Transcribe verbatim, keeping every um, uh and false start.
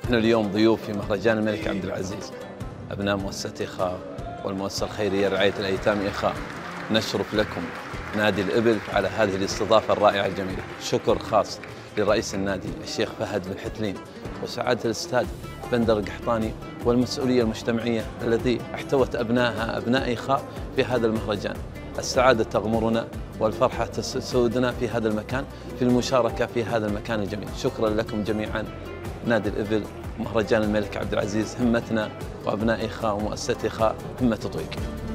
نحن اليوم ضيوف في مهرجان الملك عبد العزيز، أبناء مؤسسة إخاء والمؤسسة الخيرية لرعاية الأيتام إخاء. نشرف لكم نادي الإبل على هذه الاستضافة الرائعة الجميلة. شكر خاص لرئيس النادي الشيخ فهد بن حتلين وسعادة الأستاذ بندر القحطاني والمسؤولية المجتمعية التي احتوت أبنائها أبناء إخاء في هذا المهرجان. السعادة تغمرنا والفرحة تسودنا في هذا المكان، في المشاركة في هذا المكان الجميل. شكرا لكم جميعا. نادي الإبل مهرجان الملك عبد العزيز، همتنا وأبناء إخاء ومؤسسة إخاء همة تطويق.